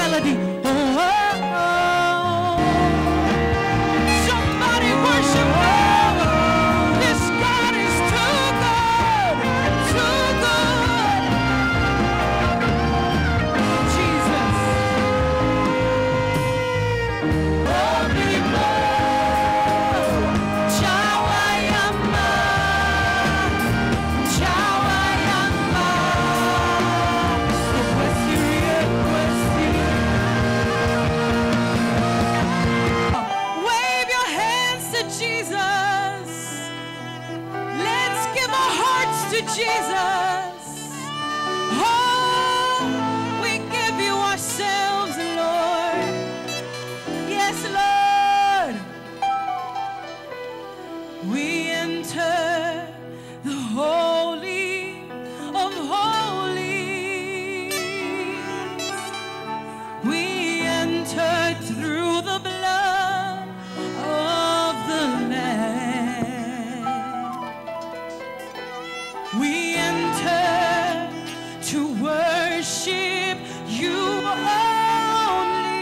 melody. Oh, oh, oh. Somebody worship Him. This God is too good, too good. Jesus. Oh, people. Chawayama. Chawayama. Wave your hands to Jesus. Let's give our hearts to Jesus. Oh, we give you ourselves, Lord. Yes, Lord. We enter the Holy of Holies. We enter through the blood of the Lamb. We enter to worship you only.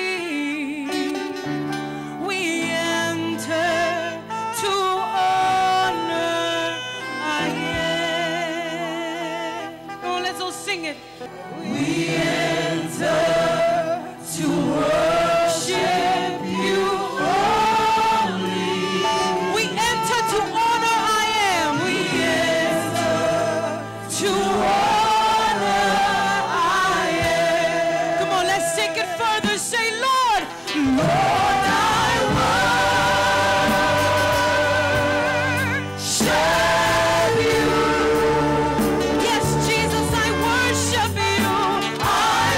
We enter to honor I am. Oh, let's all sing it. We enter to worship you only. We enter to honor I am. We enter to honor I am. Come on, let's take it further. Say, Lord, Lord, I worship you. Yes, Jesus, I worship you. I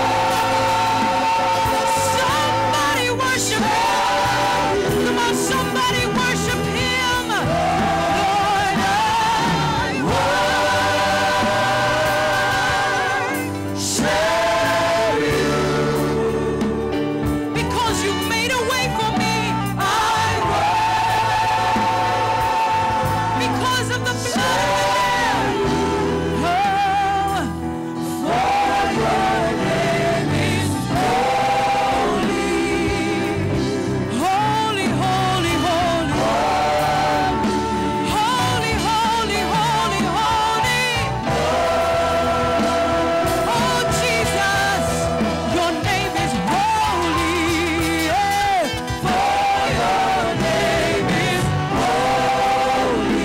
worship. Somebody worship Him. Come on, somebody worship Him. Lord, I worship you. Because you made a way for me. I worship. Because of the blood. Oh, for your name is holy. Holy, holy, holy. Holy, holy, holy, holy. Oh, Jesus, your name is holy. Yeah. For your name is holy.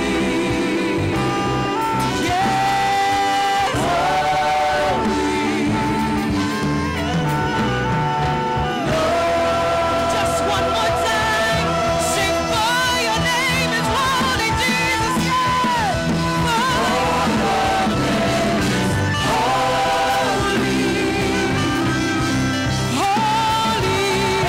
Yes, holy. Just one more time. Sing, for your name is holy, Jesus. Yeah. For your name is holy. Holy.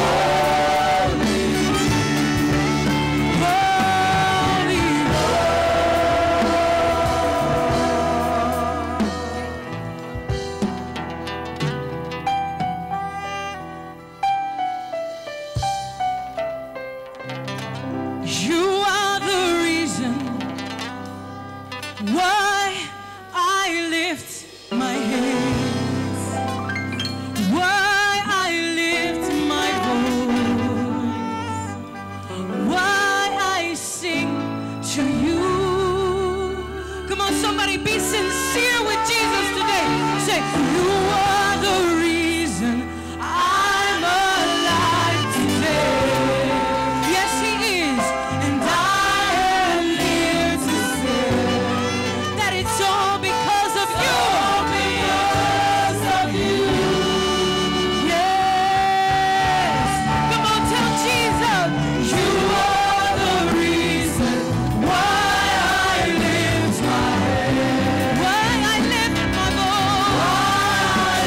You are the reason why I lift my hands, why I lift my voice, why I sing to you. Come on, somebody be sincere with Jesus today. Say, you are the reason I'm alive today. Yes, He is. And I am here to say that it's all because of you. Because of you. Yes. Come on, tell Jesus. You are the reason why I lift my head. Why I lift my voice. Why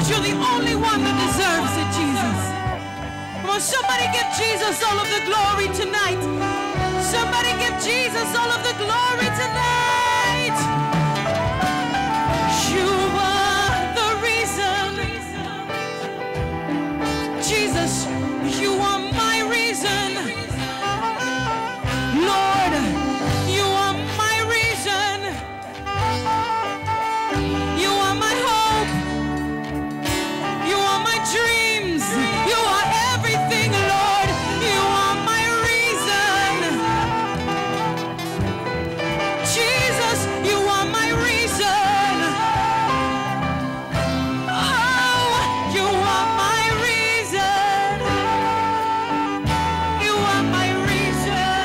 because you're the only one that deserves it, Jesus. Come on, somebody give Jesus all of the glory tonight. Somebody give Jesus all of the glory tonight. You are the reason. Jesus, you are my reason. Lord, you are my reason. You are my hope. You are my dreams. You are everything, Lord. You are my reason. Jesus, you are my reason. Oh, you are my reason. You are my reason.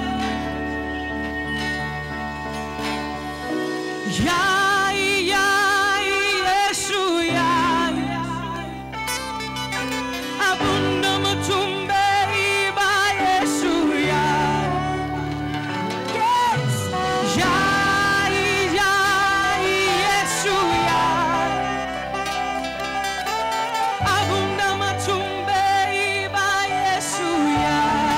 Yah, Yah, Yeshua, Yah. Abunda matumbe iba Yeshua. Yes. Yah, Yah, Yeshua. Abunda matumbe iba Yeshua.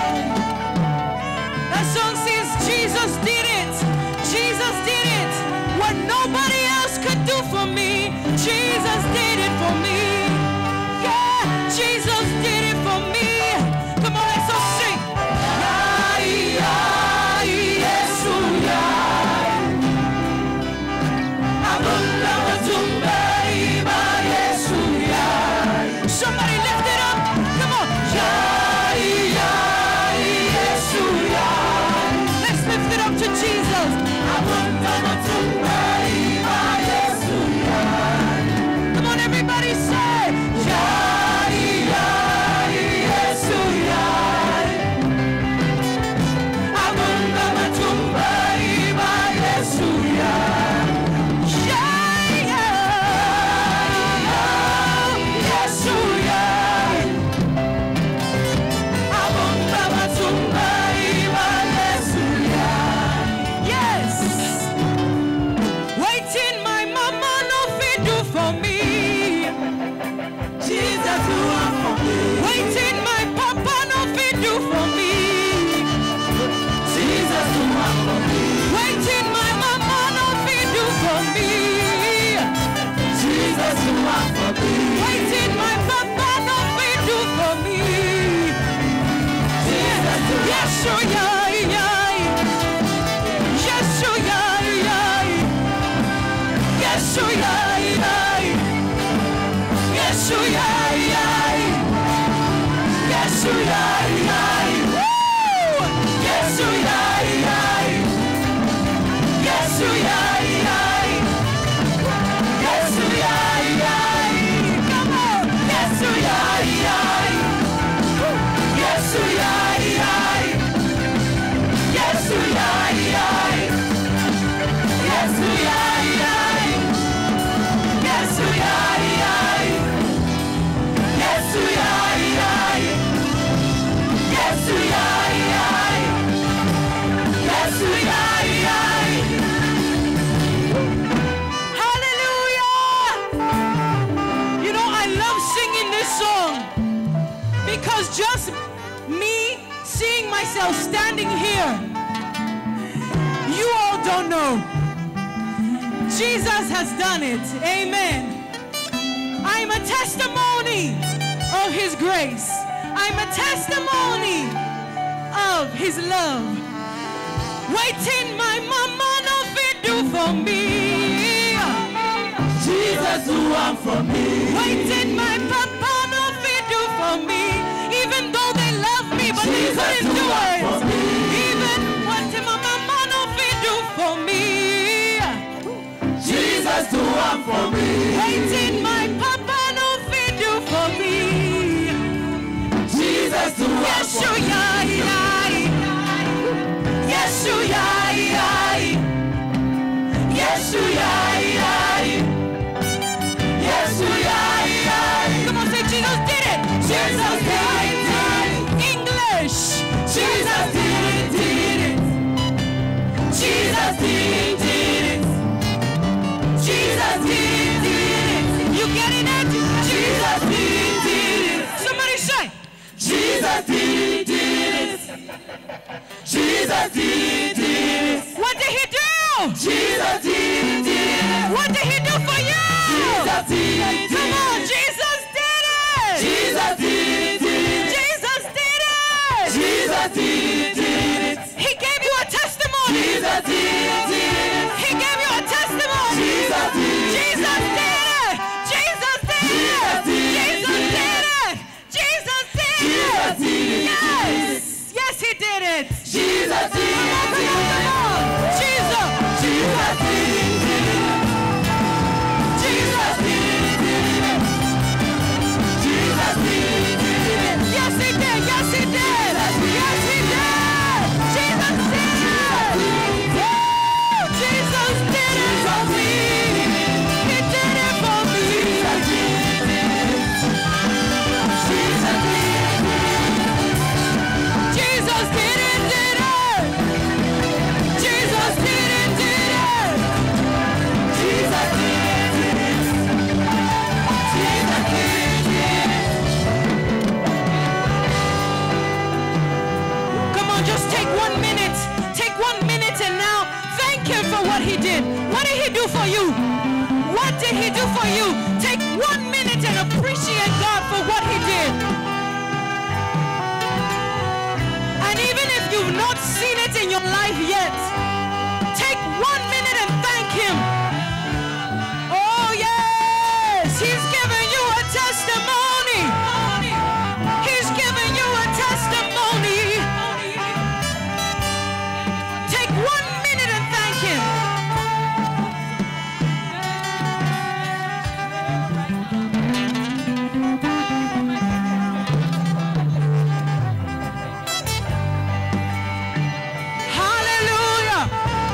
That song says Jesus did it. Jesus did it. What nobody else could do for me, Jesus did it for me. Yeah, Jesus did it for me. Come on, let's all sing. Yah, Yah, Yeshua. Abunda matumbe iba Yeshua. Somebody lift it up. Come on. Yah, Yah, Yeshua. Let's lift it up to Jesus. Abunda matumbe iba Yeshua. Come on, everybody say. Yah, Yah, Yeshua. Abunda matumbe iba Yeshua. Yeah, yeah, Yeshua. Abunda matumbe iba Yeshua. Yes. Waiting my mama no fit do for me. Jesus do one for me. Waiting my papa no fit do for me. Jesus do one for me. Waiting my mama no fit do for me. Jesus do one for me. Waiting my papa no fit do for me. Jesus do one. Yes, oh yeah, yeah. Yes, oh yeah, yeah. Yes, oh yeah, yeah. Yes, oh yeah, yeah. Yes, oh yeah, yeah. Woo! Yes, oh yeah, yeah. Yes, oh yeah, yeah. Yes, oh yeah, yeah. Come on. Yes, oh yeah, yeah. Yes, oh yeah, yeah. Yes, oh yeah, yeah. Yes, oh yeah, yeah. Yes, oh yeah, yeah. Yes, oh yeah, yeah. Yes, oh yeah, yeah. Yes, oh yeah, yeah. Hallelujah! You know, I love singing this song because just me seeing myself standing here, you all don't know. Jesus has done it. Amen. I'm a testimony of his grace. I'm a testimony of his love. Waiting my mama no fit do for me. Jesus do one for me. Waiting my papa no fit do for me. Even though they love me, but they couldn't do it. Even what my mama no fit do for me. Jesus do one for me. Waiting my papa no fit do for me. Jesus do one for me. Yes, you Yes, you Yes, you Come on, Jesus did it. He gave you a testimony. Jesus did it. He gave you a testimony. Jesus did it. Jesus did it. Jesus did it. Jesus did it. Jesus did it. Jesus did it. Yes. Yes, he did it. Jesus did it. Come on. Jesus. Jesus did it. Jesus did it. Jesus did it. Yes, he did. Yes, he did. Yes, he did. Jesus did it. Woo! Jesus did it for me. He did it for me. Jesus did it, did it. Jesus did it, did it. Jesus did it. Jesus did it. Come on, just take 1 minute. Take 1 minute and now thank him for what he did. What did he do for you? What did he do for you? Take 1 minute and appreciate God for what he did. And even if you've not seen it in your life yet, take 1 minute and thank him. Oh yes, he's giving you a testimony. He's giving you a testimony. Take 1 minute and thank him. Hallelujah.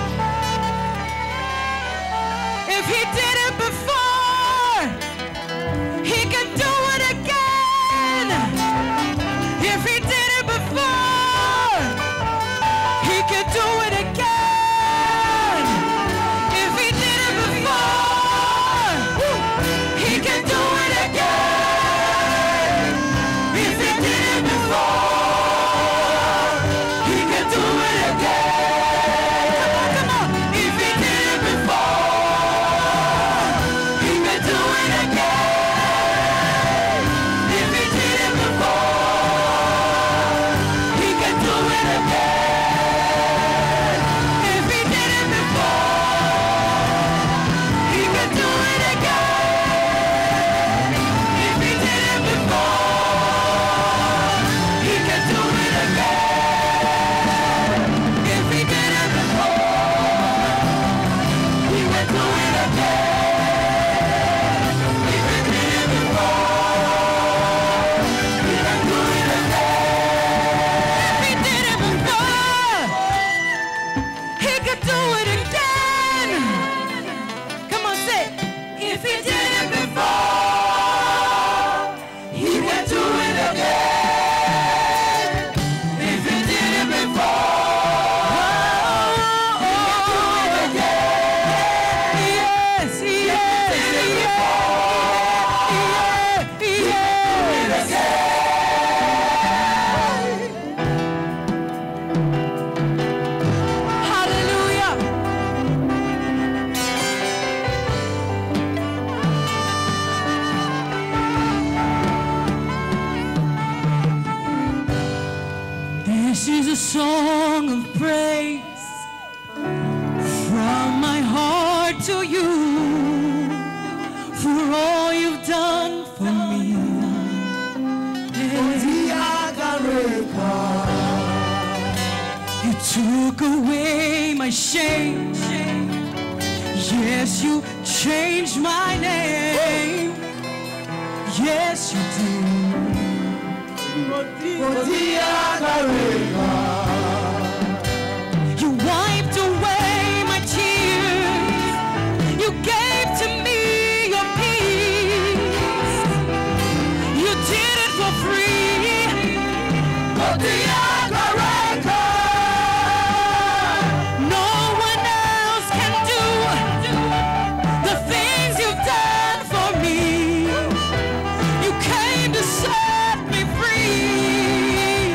If he did it before, he can do it again. If he did it before, he can do it again. If he did it before, he can do it again. If he did it before, he can do it again. Come on. If he did it before, he can do it again. If he did it before, he can do it again. If he did it before, he can do it again. If he did it before, he can do it again. If he did it before, he can do it again. If he did it before, he can do it again. If he did it before, he could do it again. Come on, say, if he did it before, He can do it again. If he did it before, he can do it again. yes, yes, yes, hallelujah. This is a song of praise from my heart to you for all you've done for me. You took away my shame. Yes, you changed my name. Yes, you did. You wiped away my tears. You gave to me your peace. You did it for free. No one else can do the things you've done for me. You came to set me free.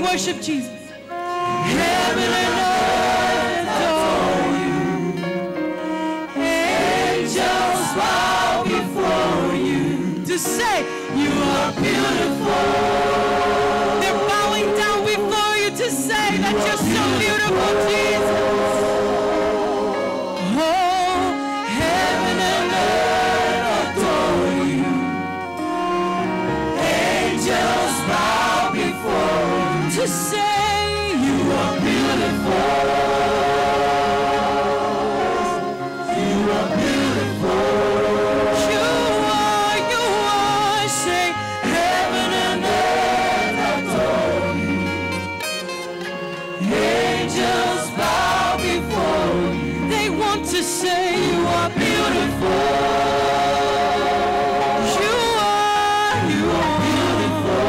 worship Jesus. Heaven and earth adore you. Angels bow before you to say you are beautiful. They're bowing down before you to say that you're so beautiful, Jesus. Oh, heaven and earth adore you. Angels bow before you to say you are beautiful. You are beautiful. You are, say, heaven and earth adore you. Angels bow before you. They want to say you are beautiful. You are beautiful.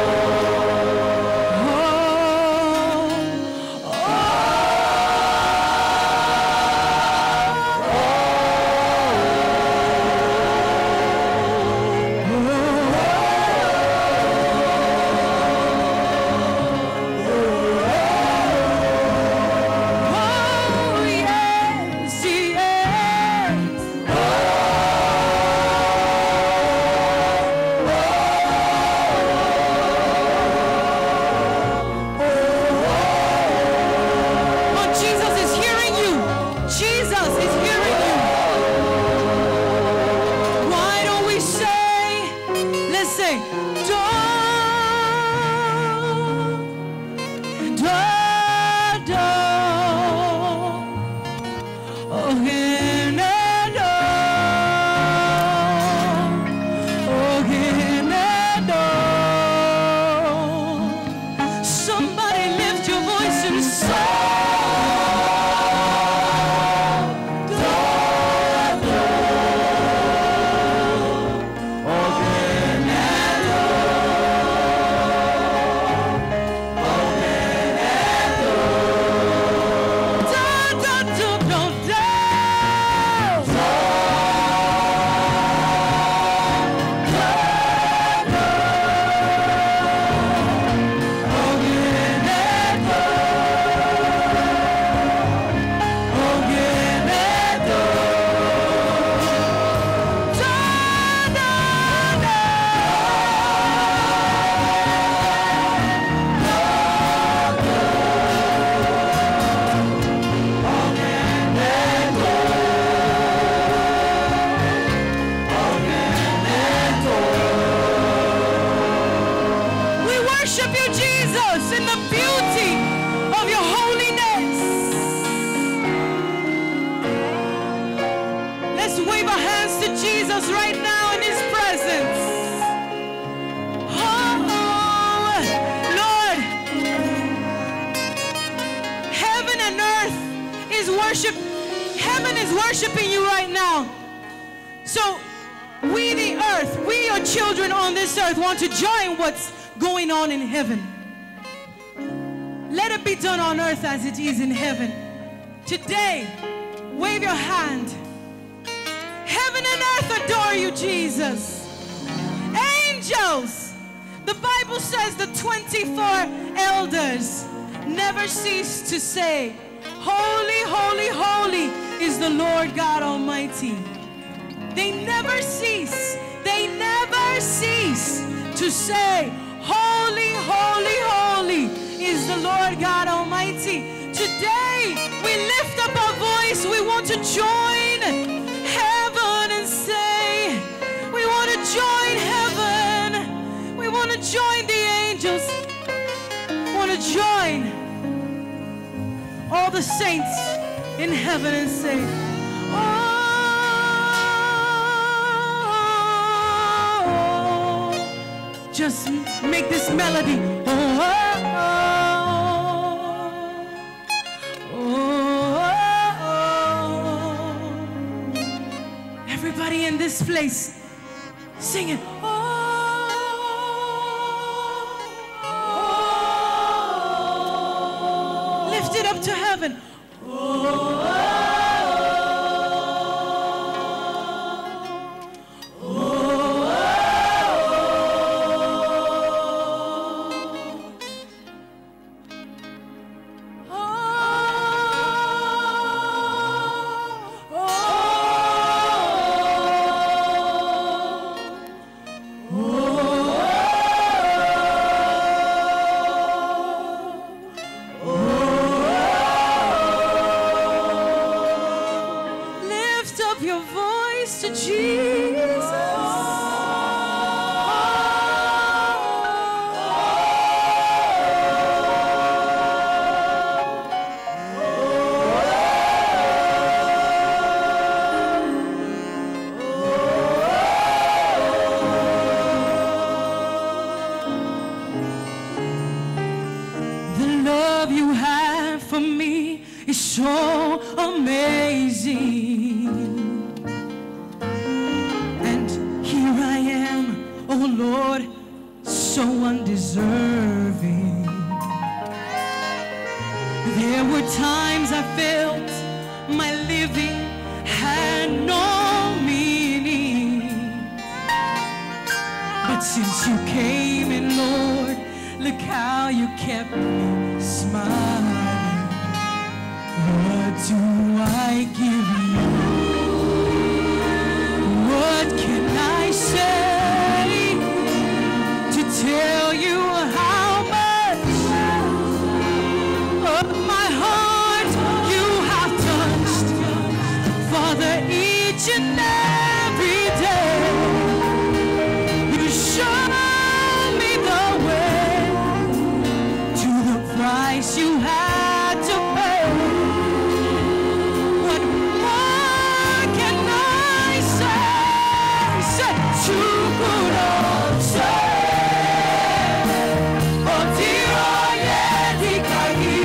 Somebody lift your voice and sing. Right now in his presence. Oh, Lord, heaven and earth is worship. Heaven is worshiping you right now. So we, the earth, we, your children on this earth, want to join what's going on in heaven. Let it be done on earth as it is in heaven. Today, wave your hand. Heaven and earth adore you, Jesus. Angels, the Bible says the 24 elders never cease to say, holy, holy, holy is the Lord God Almighty. They never cease to say, holy, holy, holy is the Lord God Almighty. Today, we lift up our voice. We want to join heaven and say, we want to join heaven. We want to join the angels. We want to join all the saints in heaven and say, oh, just make this melody. Oh, everybody in this place, sing it. Lift it up to heaven. to Jesus. The love you have for me is so amazing. And here I am, oh Lord, so undeserving. There were times I felt my living had no meaning. But since you came in, Lord, look how you kept me smiling. What do I give you? What can I say to tell you how much of my heart you have touched? Father, each and every day you show me the way to the price you had to pay. What more can I say? Say, too good old say, oh dear, oh yeah, dikahi,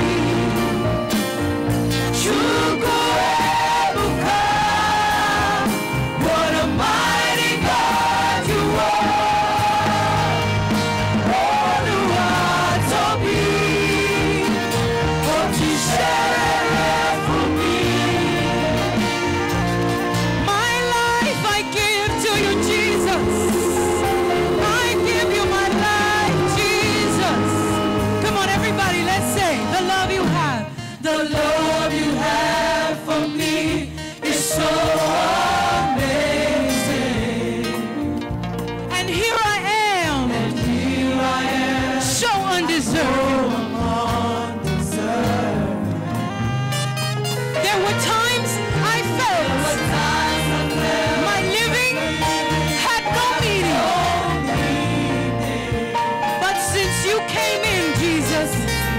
chuko ebuka, what a mighty God you are. Oh, do I to be, what you share for me. My life I give to you, Jesus. I give you my life, Jesus. Come on, everybody, let's say the love you have. The love you have for me is so amazing. And here I am, so undeserved. There were times I felt my living had no meaning. But since you came in, Jesus,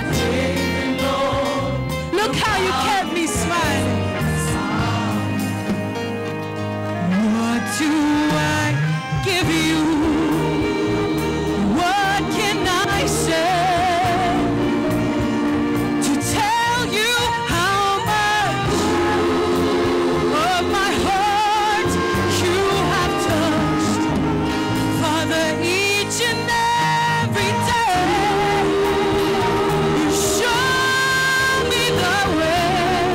look how you kept me smiling. What do I give you? What can I say to tell you how much of my heart you have touched? Father, each and every day you show me the way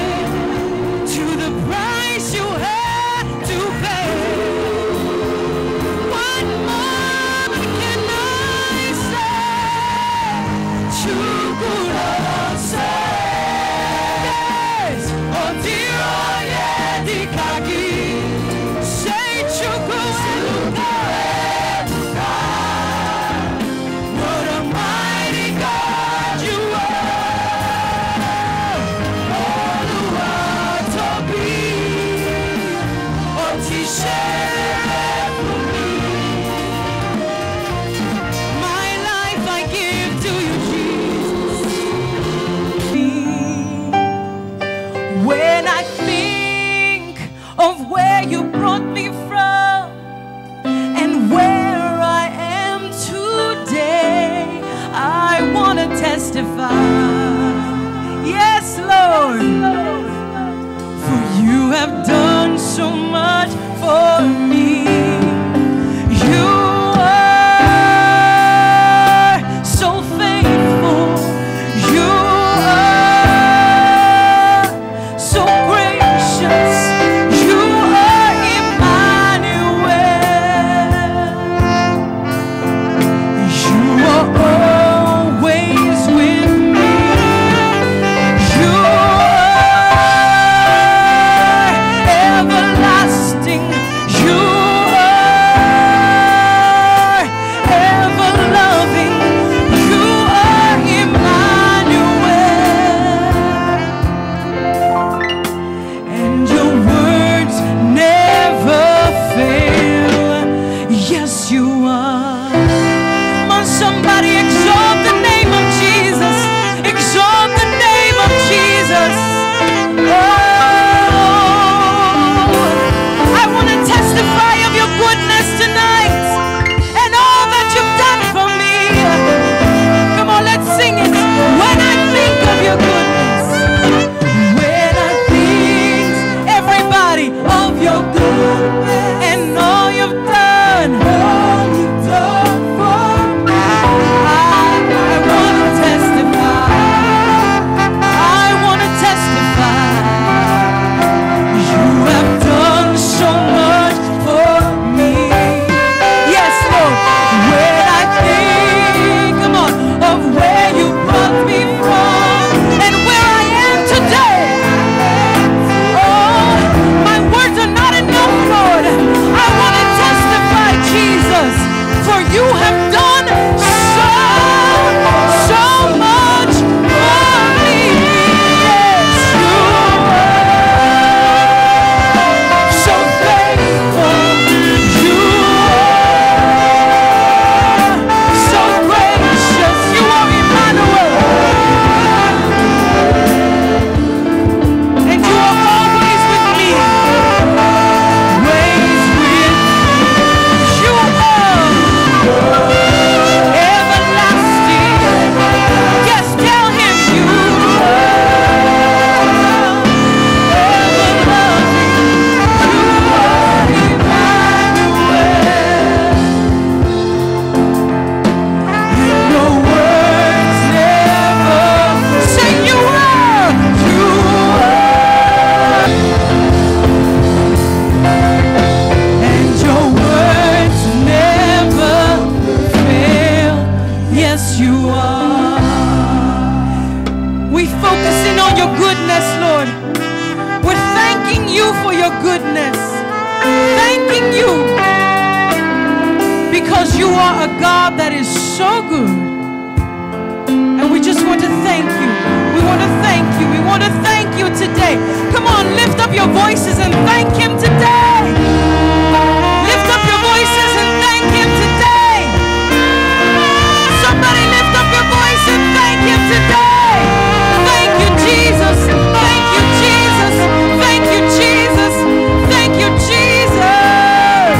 are a God that is so good. And we just want to thank you. We want to thank you. We want to thank you today. Come on, lift up your voices and thank Him today. Lift up your voices and thank Him today. Somebody lift up your voice and thank Him today. Thank you, Jesus. Thank you, Jesus. Thank you, Jesus. Thank you, Jesus.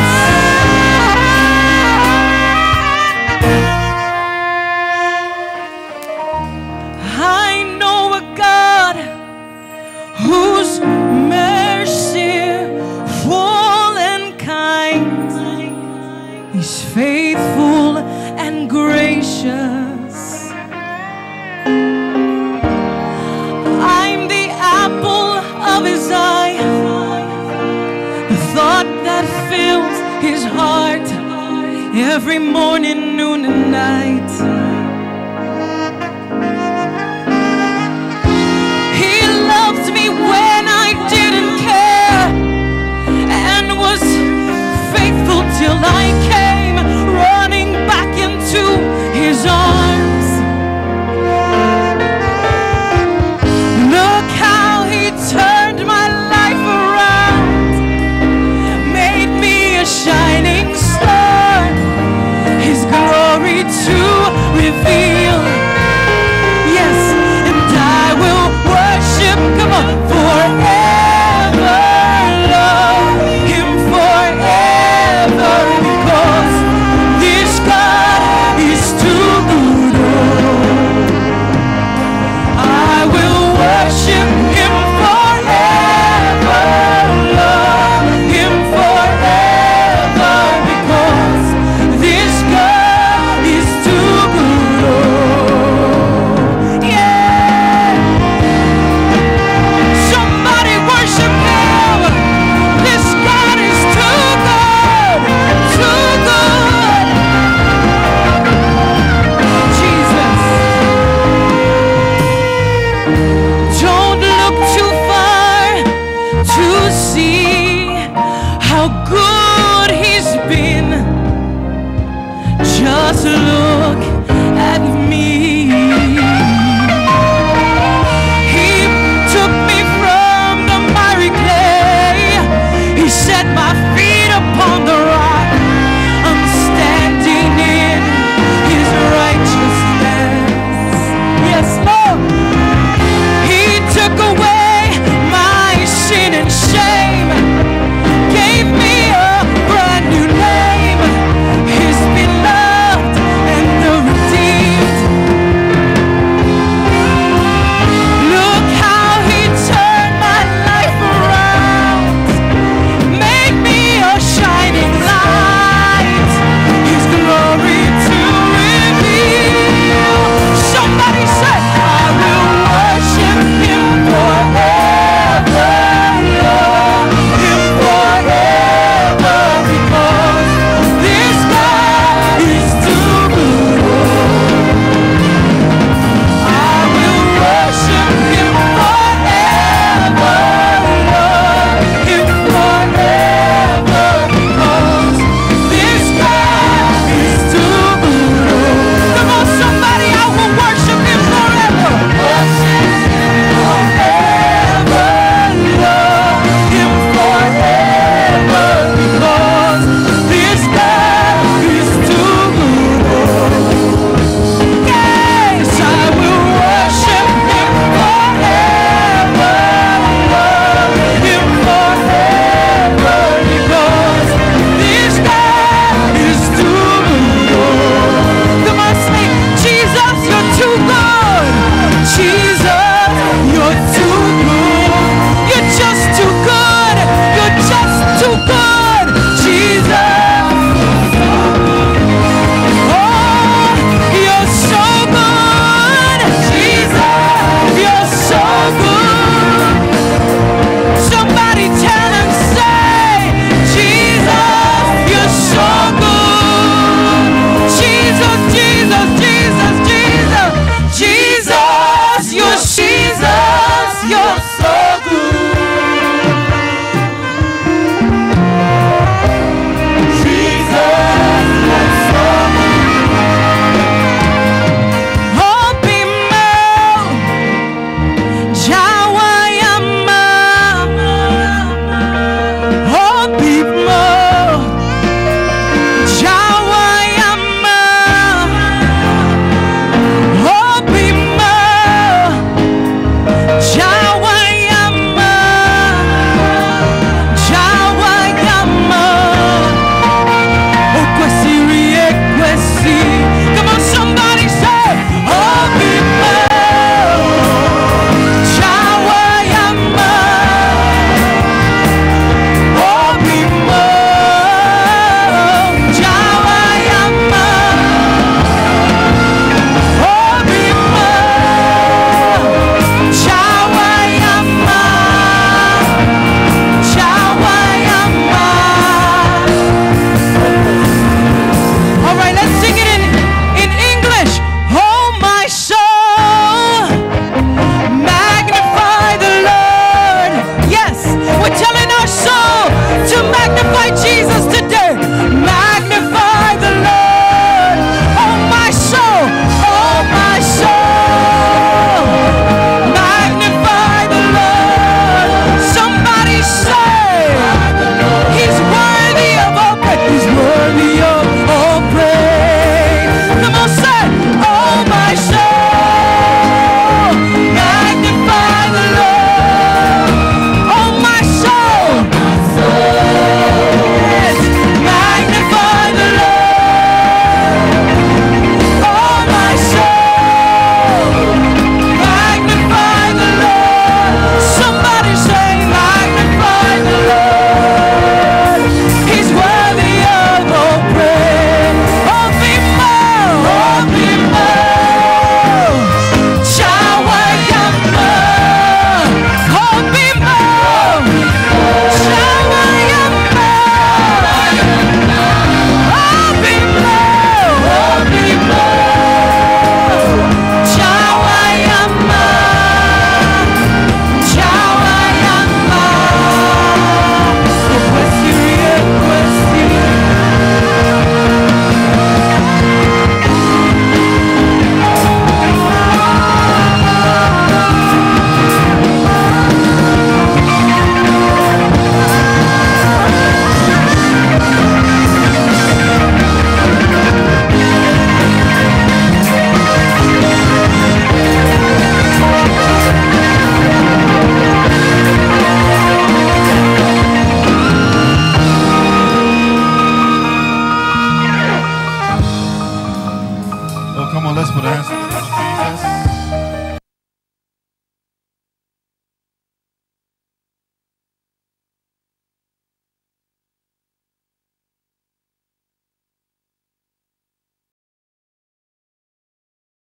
I know a God whose merciful and kind. He's faithful and gracious. I'm the apple of His eye, the thought that fills His heart every morning, noon, and night.